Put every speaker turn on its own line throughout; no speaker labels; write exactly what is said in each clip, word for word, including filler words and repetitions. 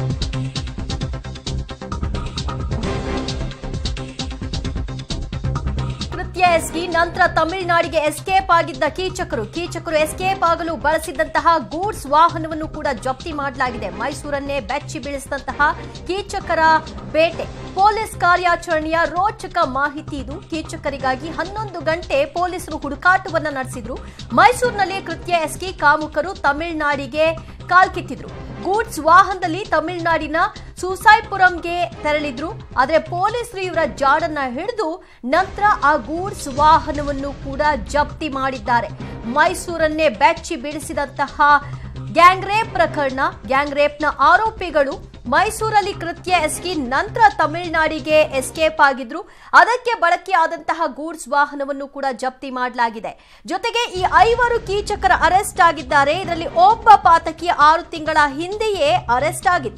ಎಸ್ಗಿ ನಂತರ ತಮಿಳುನಾಡಿಗೆ ಎಸ್ಕೇಪ್ ಆಗಿದ್ದ ಕೀಚಕರು ಕೀಚಕರು ಎಸ್ಕೇಪ್ ಆಗಲು ಬಳಸಿದಂತಹ ಗೂಡ್ಸ್ ವಾಹನವನ್ನು ಕೂಡ ಜಪ್ತಿ ಮಾಡಲಾಗಿದೆ. ಮೈಸೂರನ್ನೇ ಬೆಚ್ಚಿ ಬೀಳಿಸಿದಂತಹ ಕೀಚಕರ ಬೇಟೆ ಪೊಲೀಸ್ ಕಾರ್ಯಾಚರಣೆಯ ರೋಚಕ ಮಾಹಿತಿ ಇದು. ಕೀಚಕರಿಗಾಗಿ ಹನ್ನೊಂದು ಗಂಟೆ ಪೊಲೀಸರು ಹುಡುಕಾಟವನ್ನ ನಡೆಸಿದ್ರು. ಮೈಸೂರಿನಲ್ಲಿ ಕೃತ್ಯ ಎಸ್ಗಿ ಕಾಮುಕರು ತಮಿಳುನಾಡಿಗೆ ಕಾಲ್ಕಿತ್ತಿದ್ರು. ಗೂಡ್ಸ್ ವಾಹನದಲ್ಲಿ ತಮಿಳುನಾಡಿನ ಸುಸೈಪುರಂಗೆ ತೆರಳಿದ್ರು. ಆದರೆ ಪೊಲೀಸರು ಇವರ ಜಾಡನ್ನ ಹಿಡಿದು ನಂತರ ಆ ಗೂಡ್ಸ್ ವಾಹನವನ್ನು ಕೂಡ ಜಪ್ತಿ ಮಾಡಿದ್ದಾರೆ. ಮೈಸೂರನ್ನೇ ಬೆಚ್ಚಿ ಬೀಳಿಸಿದಂತಹ ಗ್ಯಾಂಗ್ ರೇಪ್ ಪ್ರಕರಣ. ಗ್ಯಾಂಗ್ ರೇಪ್ನ ಆರೋಪಿಗಳು ಮೈಸೂರಲ್ಲಿ ಕೃತ್ಯ ಎಸಗಿ ನಂತರ ತಮಿಳುನಾಡಿಗೆ ಎಸ್ಕೇಪ್ ಆಗಿದ್ರು. ಅದಕ್ಕೆ ಬಳಕೆಯಾದಂತಹ ಗೂಡ್ಸ್ ವಾಹನವನ್ನು ಕೂಡ ಜಪ್ತಿ ಮಾಡಲಾಗಿದೆ. ಜೊತೆಗೆ ಈ ಐವರು ಕೀಚಕರ ಅರೆಸ್ಟ್ ಆಗಿದ್ದಾರೆ. ಇದರಲ್ಲಿ ಒಬ್ಬ ಪಾತಕಿ ಆರು ತಿಂಗಳ ಹಿಂದೆಯೇ ಅರೆಸ್ಟ್ ಆಗಿದ್ದ.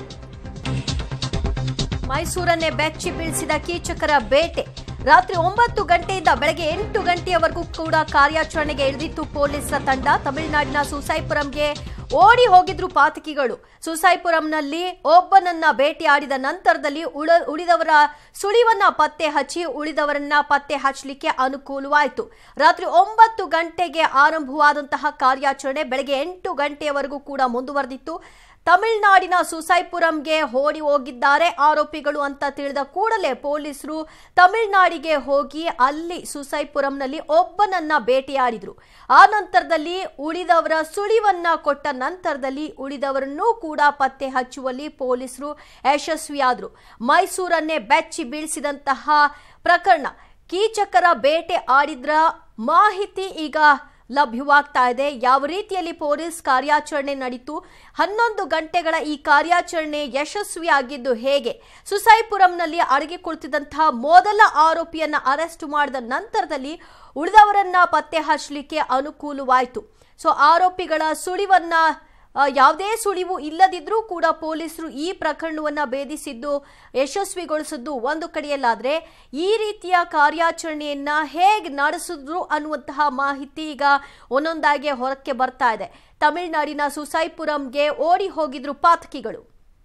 ಮೈಸೂರನ್ನೇ ಬೆಚ್ಚಿ ಬೀಳಿಸಿದ ಕೀಚಕರ ಬೇಟೆ ರಾತ್ರಿ ಒಂಬತ್ತು ಗಂಟೆಯಿಂದ ಬೆಳಗ್ಗೆ ಎಂಟು ಗಂಟೆಯವರೆಗೂ ಕೂಡ ಕಾರ್ಯಾಚರಣೆಗೆ ಇಳಿದಿತ್ತು ಪೊಲೀಸರ ತಂಡ. ತಮಿಳುನಾಡಿನ ಸುಸೈಪುರಂಗೆ ಓಡಿ ಹೋಗಿದ್ರು ಪಾತಕಿಗಳು. ಸುಸೈಪುರಂನಲ್ಲಿ ಒಬ್ಬನನ್ನ ಭೇಟಿಯಾಡಿದ ನಂತರದಲ್ಲಿ ಉಳಿದವರ ಸುಳಿವನ್ನ ಪತ್ತೆ ಹಚ್ಚಿ ಉಳಿದವರನ್ನ ಪತ್ತೆ ಹಚ್ಚಲಿಕ್ಕೆ ಅನುಕೂಲವಾಯಿತು. ರಾತ್ರಿ ಒಂಬತ್ತು ಗಂಟೆಗೆ ಆರಂಭವಾದಂತಹ ಕಾರ್ಯಾಚರಣೆ ಬೆಳಗ್ಗೆ ಎಂಟು ಗಂಟೆಯವರೆಗೂ ಕೂಡ ಮುಂದುವರೆದಿತ್ತು. ತಮಿಳುನಾಡಿನ ಸುಸೈಪುರಂಗೆ ಓಡಿ ಹೋಗಿದ್ದಾರೆ ಆರೋಪಿಗಳು ಅಂತ ತಿಳಿದ ಕೂಡಲೇ ಪೊಲೀಸರು ತಮಿಳುನಾಡಿಗೆ ಹೋಗಿ ಅಲ್ಲಿ ಸುಸೈಪುರಂನಲ್ಲಿ ಒಬ್ಬನನ್ನ ಬೇಟೆಯಾಡಿದ್ರು. ಆ ನಂತರದಲ್ಲಿ ಉಳಿದವರ ಸುಳಿವನ್ನ ಕೊಟ್ಟ ನಂತರದಲ್ಲಿ ಉಳಿದವರನ್ನೂ ಕೂಡ ಪತ್ತೆ ಹಚ್ಚುವಲ್ಲಿ ಪೊಲೀಸರು ಯಶಸ್ವಿಯಾದರು. ಮೈಸೂರನ್ನೇ ಬೆಚ್ಚಿ ಬೀಳಿಸಿದಂತಹ ಪ್ರಕರಣ ಕೀಚಕರ ಬೇಟೆ ಆಡಿದ್ರ ಮಾಹಿತಿ ಈಗ ಲಭ್ಯವಾಗ್ತಾ ಇದೆ. ಯಾವ ರೀತಿಯಲ್ಲಿ ಪೊಲೀಸ್ ಕಾರ್ಯಾಚರಣೆ ನಡೀತು, ಹನ್ನೊಂದು ಗಂಟೆಗಳ ಈ ಕಾರ್ಯಾಚರಣೆ ಯಶಸ್ವಿಯಾಗಿದ್ದು ಹೇಗೆ, ಸುಸೈಪುರಂನಲ್ಲಿ ಅಡಗಿ ಕುಳಿತಿದ್ದಂತಹ ಮೊದಲ ಆರೋಪಿಯನ್ನ ಅರೆಸ್ಟ್ ಮಾಡಿದ ನಂತರದಲ್ಲಿ ಉಳಿದವರನ್ನ ಪತ್ತೆ ಹಚ್ಚಲಿಕ್ಕೆ ಅನುಕೂಲವಾಯಿತು. ಸೊ ಆರೋಪಿಗಳ ಸುಳಿವನ್ನ ಯಾವುದೇ ಸುಳಿವು ಇಲ್ಲದಿದ್ರೂ ಕೂಡ ಪೊಲೀಸರು ಈ ಪ್ರಕರಣವನ್ನ ಭೇದಿಸಿದ್ದು ಯಶಸ್ವಿಗೊಳಿಸಿದ್ದು ಒಂದು ಕಡೆಯಲ್ಲಾದ್ರೆ ಈ ರೀತಿಯ ಕಾರ್ಯಾಚರಣೆಯನ್ನ ಹೇಗೆ ನಡೆಸಿದ್ರು ಅನ್ನುವಂತಹ ಮಾಹಿತಿ ಈಗ ಒಂದೊಂದಾಗಿ ಹೊರಕ್ಕೆ ಬರ್ತಾ ಇದೆ. ತಮಿಳುನಾಡಿನ ಸುಸೈಪುರಂಗೆ ಓಡಿ ಹೋಗಿದ್ರು ಪಾತಕಿಗಳು.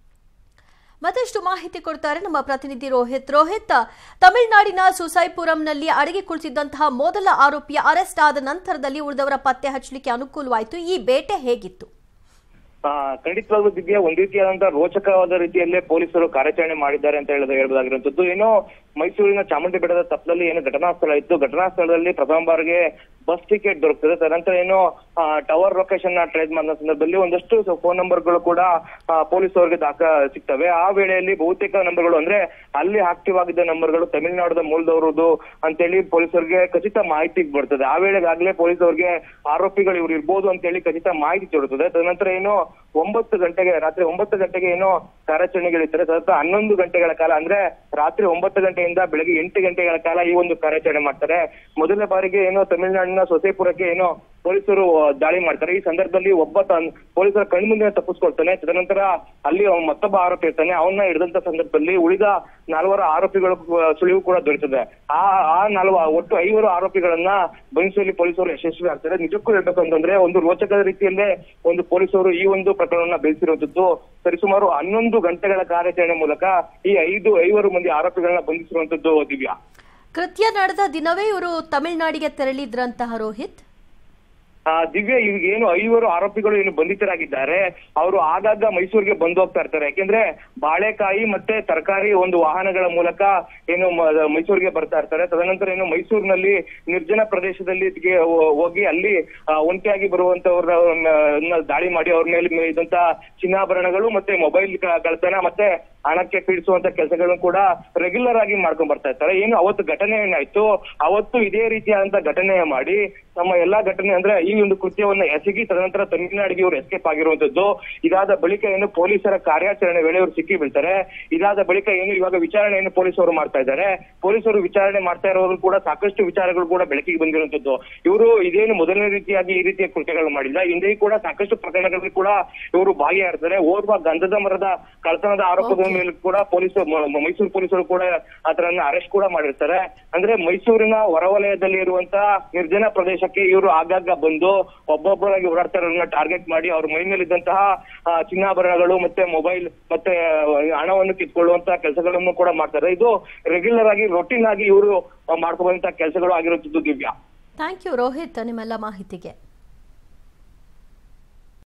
ಮತ್ತಷ್ಟು ಮಾಹಿತಿ ಕೊಡ್ತಾರೆ ನಮ್ಮ ಪ್ರತಿನಿಧಿ ರೋಹಿತ್. ರೋಹಿತ್, ತಮಿಳುನಾಡಿನ ಸುಸೈಪುರಂನಲ್ಲಿ ಅಡಗಿ ಕುಳಿತಿದ್ದಂತಹ ಮೊದಲ ಆರೋಪಿಯ ಅರೆಸ್ಟ್ ಆದ ನಂತರದಲ್ಲಿ ಉಳಿದವರ ಪತ್ತೆ ಹಚ್ಚಲಿಕ್ಕೆ ಅನುಕೂಲವಾಯಿತು. ಈ ಬೇಟೆ ಹೇಗಿತ್ತು?
ಖಂಡಿತವಾಗ್ಲೂ ದಿವ್ಯ ಒಂದ್ ರೀತಿಯಾದಂತಹ ರೋಚಕವಾದ ರೀತಿಯಲ್ಲೇ ಪೊಲೀಸರು ಕಾರ್ಯಾಚರಣೆ ಮಾಡಿದ್ದಾರೆ ಅಂತ ಹೇಳೋದು ಹೇಳ್ಬೋದಾಗಿರುವಂತದ್ದು. ಏನೋ ಮೈಸೂರಿನ ಚಾಮುಂಡಿ ಬೆಟ್ಟದ ತಪ್ಪಲಲ್ಲಿ ಏನು ಘಟನಾ ಸ್ಥಳ ಇತ್ತು, ಘಟನಾ ಸ್ಥಳದಲ್ಲಿ ಪ್ರಥಮ ಬಾರಿಗೆ ಬಸ್ ಟಿಕೆಟ್ ದೊರಕ್ತದೆ. ತದನಂತರ ಏನೋ ಟವರ್ ಲೊಕೇಶನ್ ನ ಟ್ರೇಸ್ ಮಾಡಿದ ಸಂದರ್ಭದಲ್ಲಿ ಒಂದಷ್ಟು ಫೋನ್ ನಂಬರ್ಗಳು ಕೂಡ ಪೊಲೀಸ್ ಅವರಿಗೆ ದಾಖ ಸಿಗ್ತವೆ. ಆ ವೇಳೆಯಲ್ಲಿ ಬಹುತೇಕ ನಂಬರ್ಗಳು ಅಂದ್ರೆ ಅಲ್ಲಿ ಆಕ್ಟಿವ್ ಆಗಿದ್ದ ನಂಬರ್ಗಳು ತಮಿಳುನಾಡದ ಮೂಲದವರದು ಅಂತೇಳಿ ಪೊಲೀಸರಿಗೆ ಖಚಿತ ಮಾಹಿತಿ ಬರ್ತದೆ. ಆ ವೇಳೆಗಾಗ್ಲೇ ಪೊಲೀಸ್ ಅವರಿಗೆ ಆರೋಪಿಗಳು ಇವ್ರು ಇರ್ಬೋದು ಅಂತೇಳಿ ಖಚಿತ ಮಾಹಿತಿ ದೊರೆತದೆ. ತದನಂತರ ಏನೋ ಒಂಬತ್ತು ಗಂಟೆಗೆ ರಾತ್ರಿ ಒಂಬತ್ತು ಗಂಟೆಗೆ ಏನೋ ಕಾರ್ಯಾಚರಣೆಗಳಿರ್ತಾರೆ. ಸತತ ಹನ್ನೊಂದು ಗಂಟೆಗಳ ಕಾಲ ಅಂದ್ರೆ ರಾತ್ರಿ ಒಂಬತ್ತು ಗಂಟೆಯಿಂದ ಬೆಳಗ್ಗೆ ಎಂಟು ಗಂಟೆಗಳ ಕಾಲ ಈ ಒಂದು ಕಾರ್ಯಾಚರಣೆ ಮಾಡ್ತಾರೆ. ಮೊದಲನೇ ಬಾರಿಗೆ ಏನೋ ತಮಿಳುನಾಡಿನ ಸೊಸೈಪುರಕ್ಕೆ ಏನೋ ಪೊಲೀಸರು ದಾಳಿ ಮಾಡ್ತಾರೆ. ಈ ಸಂದರ್ಭದಲ್ಲಿ ಒಬ್ಬ ಪೊಲೀಸರ ಕಣ್ಮುಂದೆ ತಪ್ಪಿಸ್ಕೊಳ್ತಾನೆ. ತದನಂತರ ಅಲ್ಲಿ ಮತ್ತೊಬ್ಬ ಆರೋಪಿ ಇರ್ತಾನೆ. ಅವನ್ನ ಹಿಡಿದಂತ ಸಂದರ್ಭದಲ್ಲಿ ಉಳಿದ ನಾಲ್ವರು ಆರೋಪಿಗಳು ಸುಳಿವು ಕೂಡ ದೊರೆತದೆ. ಆ ಆ ನಾಲ್ವ ಒಟ್ಟು ಐವರು ಆರೋಪಿಗಳನ್ನ ಬಂಧಿಸುವಲ್ಲಿ ಪೊಲೀಸರು ಯಶಸ್ವಿ ಆಗ್ತಾರೆ. ನಿಜಕ್ಕೂ ಹೇಳ್ಬೇಕು ಅಂತಂದ್ರೆ ಒಂದು ರೋಚಕ ರೀತಿಯಲ್ಲೇ ಒಂದು ಪೊಲೀಸರು ಈ ಒಂದು ಪ್ರಕರಣವನ್ನ ಬೆಳೆಸಿರುವಂತದ್ದು. ಸರಿಸುಮಾರು ಹನ್ನೊಂದು ಗಂಟೆಗಳ ಕಾರ್ಯಾಚರಣೆ ಮೂಲಕ ಈ ಐದು ಐವರು ಮಂದಿ ಆರೋಪಿಗಳನ್ನ ಬಂಧಿಸಿರುವಂತದ್ದು. ದಿವ್ಯಾ,
ಕೃತ್ಯ ನಡೆದ ದಿನವೇ ಇವರು ತಮಿಳುನಾಡಿಗೆ ತೆರಳಿದ್ರಂತಹ ರೋಹಿತ್.
ಆ ದಿವ್ಯ ಈಗ ಏನು ಐವರು ಆರೋಪಿಗಳು ಏನು ಬಂಧಿತರಾಗಿದ್ದಾರೆ ಅವರು ಆಗಾಗ ಮೈಸೂರಿಗೆ ಬಂದು ಹೋಗ್ತಾ ಇರ್ತಾರೆ. ಯಾಕೆಂದ್ರೆ ಬಾಳೆಕಾಯಿ ಮತ್ತೆ ತರಕಾರಿ ಒಂದು ವಾಹನಗಳ ಮೂಲಕ ಏನು ಮೈಸೂರಿಗೆ ಬರ್ತಾ ಇರ್ತಾರೆ. ತದನಂತರ ಏನು ಮೈಸೂರಿನಲ್ಲಿ ನಿರ್ಜನ ಪ್ರದೇಶದಲ್ಲಿ ಹೋಗಿ ಅಲ್ಲಿ ಒಂಟಿಯಾಗಿ ಬರುವಂತವ್ರನ್ನ ದಾಳಿ ಮಾಡಿ ಅವ್ರ ಮೇಲೆ ಇದ್ದಂತ ಚಿನ್ನಾಭರಣಗಳು ಮತ್ತೆ ಮೊಬೈಲ್ ಕಳ್ತನ ಮತ್ತೆ ಹಣಕ್ಕೆ ಪೀಡಿಸುವಂತ ಕೆಲಸಗಳನ್ನು ಕೂಡ ರೆಗ್ಯುಲರ್ ಆಗಿ ಮಾಡ್ಕೊಂಡ್ ಬರ್ತಾ ಇರ್ತಾರೆ. ಏನು ಅವತ್ತು ಘಟನೆ ಏನಾಯ್ತು, ಅವತ್ತು ಇದೇ ರೀತಿಯಾದಂತ ಘಟನೆ ಮಾಡಿ ನಮ್ಮ ಎಲ್ಲಾ ಘಟನೆ ಅಂದ್ರೆ ಈ ಒಂದು ಕೃತ್ಯವನ್ನ ಎಸಗಿ ತದನಂತರ ತಮಿಳುನಾಡಿಗೆ ಇವರು ಎಸ್ಕೇಪ್ ಆಗಿರುವಂತದ್ದು. ಇದಾದ ಬಳಿಕ ಏನು ಪೊಲೀಸರ ಕಾರ್ಯಾಚರಣೆ ವೇಳೆ ಇವರು ಸಿಕ್ಕಿ ಬೀಳ್ತಾರೆ. ಇದಾದ ಬಳಿಕ ಏನು ಇವಾಗ ವಿಚಾರಣೆಯನ್ನು ಪೊಲೀಸರು ಮಾಡ್ತಾ ಇದ್ದಾರೆ. ಪೊಲೀಸರು ವಿಚಾರಣೆ ಮಾಡ್ತಾ ಇರೋರು ಕೂಡ ಸಾಕಷ್ಟು ವಿಚಾರಗಳು ಕೂಡ ಬೆಳಕಿಗೆ ಬಂದಿರುವಂತದ್ದು. ಇವರು ಇದೇನು ಮೊದಲನೇ ರೀತಿಯಾಗಿ ಈ ರೀತಿಯ ಕೃತ್ಯಗಳು ಮಾಡಿಲ್ಲ, ಹಿಂದೆ ಕೂಡ ಸಾಕಷ್ಟು ಪ್ರಕರಣಗಳಲ್ಲಿ ಕೂಡ ಇವರು ಭಾಗಿಯಾಗಿರ್ತಾರೆ. ಓರ್ವ ಗಂಧದ ಮರದ ಕಳ್ತನದ ಆರೋಪದ ಮೇಲೆ ಕೂಡ ಪೊಲೀಸರು ಮೈಸೂರು ಪೊಲೀಸರು ಕೂಡ ಆತರನ್ನ ಅರೆಸ್ಟ್ ಕೂಡ ಮಾಡಿರ್ತಾರೆ. ಅಂದ್ರೆ ಮೈಸೂರಿನ ಹೊರವಲಯದಲ್ಲಿ ಇರುವಂತಹ ನಿರ್ಜನ ಪ್ರದೇಶಕ್ಕೆ ಇವರು ಆಗಾಗ ಬಂದು ಒಬ್ಬೊಬ್ಬರಾಗಿ ಓಡಾಡ್ತಾರನ್ನ ಟಾರ್ಗೆಟ್ ಮಾಡಿ ಅವ್ರ ಮೈ ಮೇಲಿದ್ದಂತಹ ಚಿನ್ನಾಭರಣಗಳು ಮತ್ತೆ ಮೊಬೈಲ್ ಮತ್ತೆ ಹಣವನ್ನು ಕಿತ್ಕೊಳ್ಳುವಂತಹ ಕೆಲಸಗಳನ್ನು ಕೂಡ ಮಾಡ್ತಾರೆ. ಇದು ರೆಗ್ಯುಲರ್ ಆಗಿ ರೊಟೀನ್ ಆಗಿ ಇವರು ಮಾಡ್ಕೊಳ್ಳುವಂತಹ ಕೆಲಸಗಳು ಆಗಿರುವಂತದ್ದು. ದಿವ್ಯಾ,
ಥ್ಯಾಂಕ್ ಯು ರೋಹಿತ್ ನಿಮ್ಮೆಲ್ಲ ಮಾಹಿತಿಗೆ.